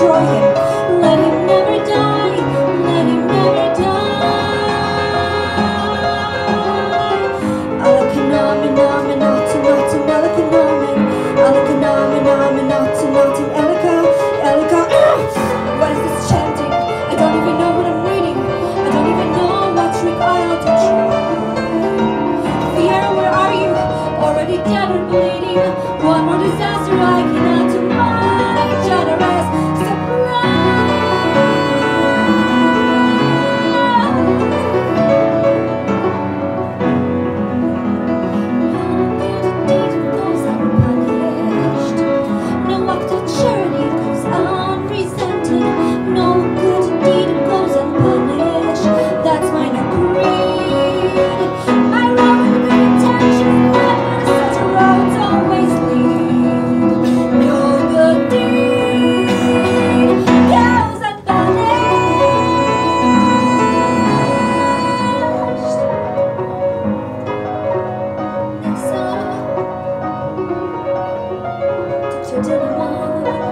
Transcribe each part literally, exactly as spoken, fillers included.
destroy him. Let him never die, let him never die. Alakanamin, namin, natin, natin, alakanamin. Alakanamin, namin, natin, natin, elika, elika. What is this chanting? I don't even know what I'm reading. I don't even know what trick I ought to try. Fear, where are you? Already dead or bleeding. One more disaster I can add to my generous supply. No act of charity goes unresented. No good deed goes unpunished. That's my new creed. My road with good intentions never such a roads always lead. No good deed goes unpunished. Next up, Doctor Dillamon.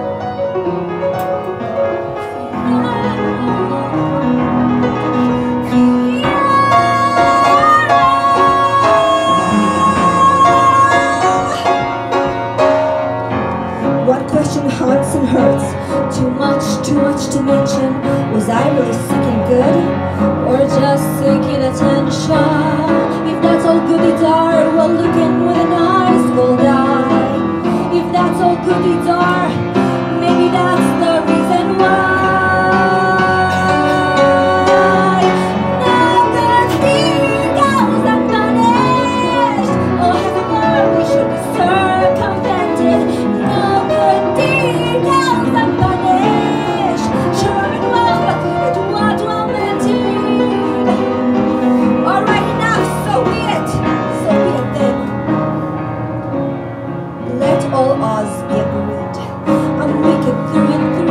One question haunts and hurts. Too much, too much to mention. Was I really seeking good? Or just seeking attention? If that's all good deeds are, well, looking with an ice cold eye. If that's all good deeds are, maybe that's the reason why. No good deed goes unpunished. Oh, heaven, Lord, we should be circumvented. No good deed goes unpunished. Sure, I'm in love, but it was well meant. Alright, enough, so be it. So be it then. Let all odds be agreed. I'm wicked through and through.